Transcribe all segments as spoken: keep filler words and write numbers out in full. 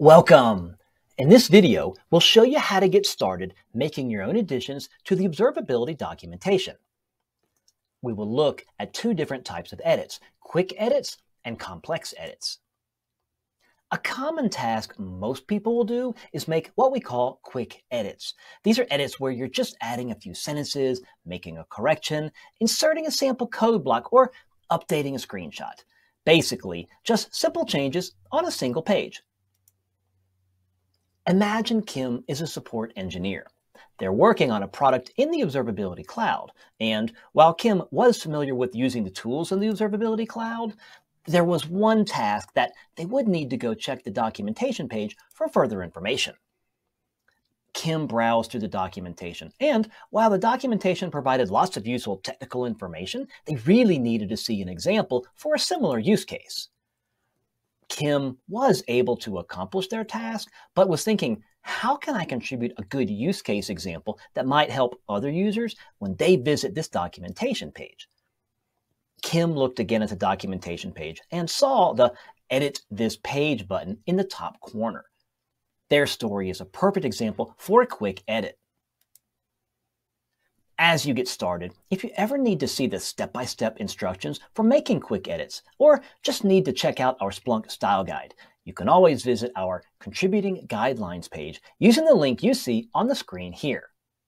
Welcome! In this video, we'll show you how to get started making your own additions to the observability documentation. We will look at two different types of edits, quick edits and complex edits. A common task most people will do is make what we call quick edits. These are edits where you're just adding a few sentences, making a correction, inserting a sample code block, or updating a screenshot. Basically, just simple changes on a single page. Imagine Kim is a support engineer. They're working on a product in the Observability Cloud, and while Kim was familiar with using the tools in the Observability Cloud, there was one task that they would need to go check the documentation page for further information. Kim browsed through the documentation, and while the documentation provided lots of useful technical information, they really needed to see an example for a similar use case. Kim was able to accomplish their task, but was thinking, how can I contribute a good use case example that might help other users when they visit this documentation page? Kim looked again at the documentation page and saw the Edit This Page button in the top corner. Their story is a perfect example for a quick edit. As you get started, if you ever need to see the step-by-step instructions for making quick edits, or just need to check out our Splunk style guide, you can always visit our Contributing Guidelines page using the link you see on the screen here.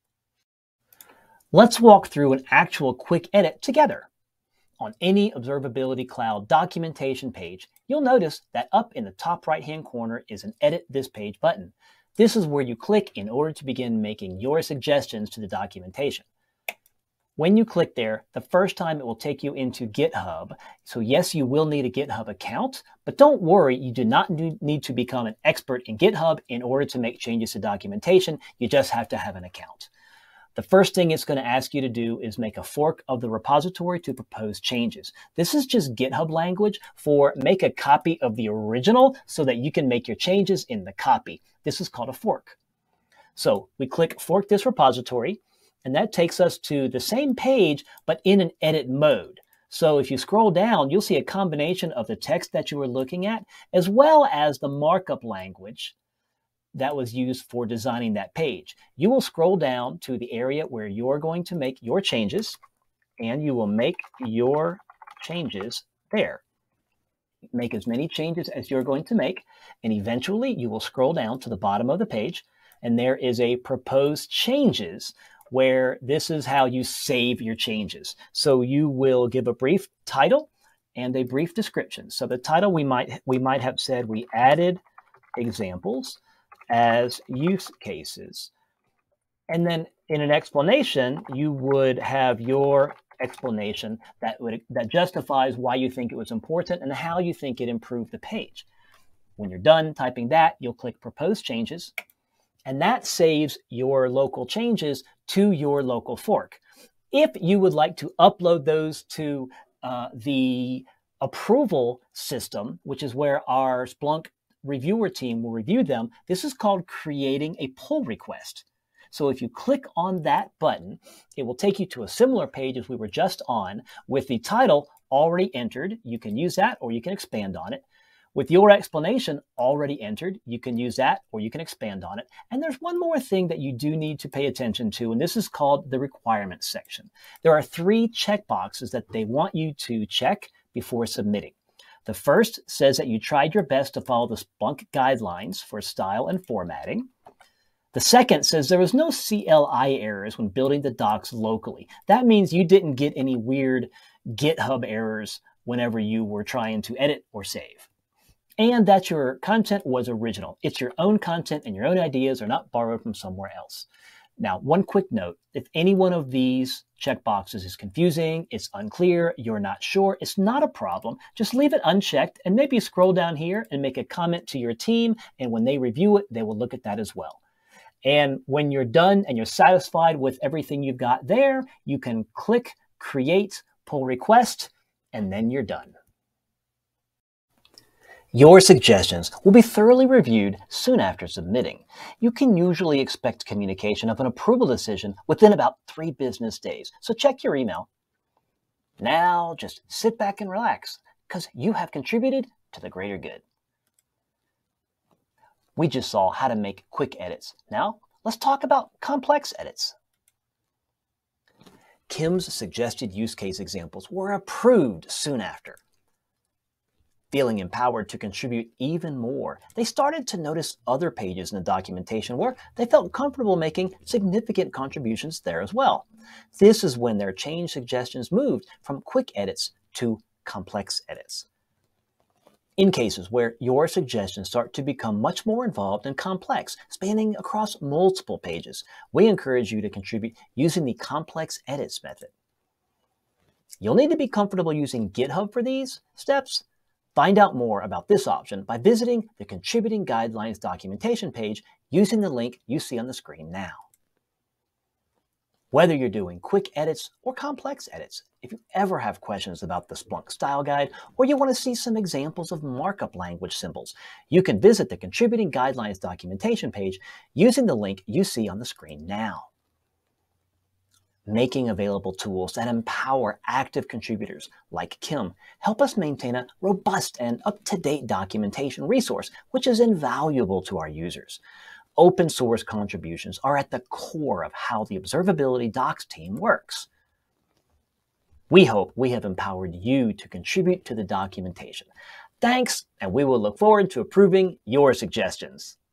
Let's walk through an actual quick edit together. On any Observability Cloud documentation page, you'll notice that up in the top right-hand corner is an Edit This Page button. This is where you click in order to begin making your suggestions to the documentation. When you click there, the first time it will take you into GitHub. So yes, you will need a GitHub account, but don't worry, you do not need to become an expert in GitHub in order to make changes to documentation. You just have to have an account. The first thing it's going to ask you to do is make a fork of the repository to propose changes. This is just GitHub language for make a copy of the original so that you can make your changes in the copy. This is called a fork. So we click Fork This Repository, and that takes us to the same page, but in an edit mode. So if you scroll down, you'll see a combination of the text that you were looking at, as well as the markup language that was used for designing that page. You will scroll down to the area where you're going to make your changes, and you will make your changes there. Make as many changes as you're going to make, and eventually you will scroll down to the bottom of the page, and there is a Propose Changes, where this is how you save your changes. So you will give a brief title and a brief description. So the title, we might, we might have said we added examples as use cases. And then in an explanation, you would have your explanation that, would, that justifies why you think it was important and how you think it improved the page. When you're done typing that, you'll click Propose Changes, and that saves your local changes to your local fork. If you would like to upload those to uh, the approval system, which is where our Splunk reviewer team will review them, this is called creating a pull request. So if you click on that button, it will take you to a similar page as we were just on with the title already entered. You can use that or you can expand on it. With your explanation already entered, you can use that or you can expand on it. And there's one more thing that you do need to pay attention to, and this is called the requirements section. There are three checkboxes that they want you to check before submitting. The first says that you tried your best to follow the Splunk guidelines for style and formatting. The second says there was no C L I errors when building the docs locally. That means you didn't get any weird GitHub errors whenever you were trying to edit or save. And that your content was original. It's your own content and your own ideas are not borrowed from somewhere else. Now, one quick note, if any one of these checkboxes is confusing, it's unclear, you're not sure, it's not a problem. Just leave it unchecked and maybe scroll down here and make a comment to your team. And when they review it, they will look at that as well. And when you're done and you're satisfied with everything you've got there, you can click Create Pull Request, and then you're done. Your suggestions will be thoroughly reviewed soon after submitting. You can usually expect communication of an approval decision within about three business days, so check your email. Now just sit back and relax, because you have contributed to the greater good. We just saw how to make quick edits. Now, let's talk about complex edits. Kim's suggested use case examples were approved soon after. Feeling empowered to contribute even more, they started to notice other pages in the documentation where they felt comfortable making significant contributions there as well. This is when their change suggestions moved from quick edits to complex edits. In cases where your suggestions start to become much more involved and complex, spanning across multiple pages, we encourage you to contribute using the complex edits method. You'll need to be comfortable using GitHub for these steps. Find out more about this option by visiting the Contributing Guidelines documentation page using the link you see on the screen now. Whether you're doing quick edits or complex edits, if you ever have questions about the Splunk Style Guide or you want to see some examples of markup language symbols, you can visit the Contributing Guidelines documentation page using the link you see on the screen now. Making available tools that empower active contributors like Kim help us maintain a robust and up-to-date documentation resource, which is invaluable to our users. Open source contributions are at the core of how the Observability Docs team works. We hope we have empowered you to contribute to the documentation. Thanks, and we will look forward to approving your suggestions.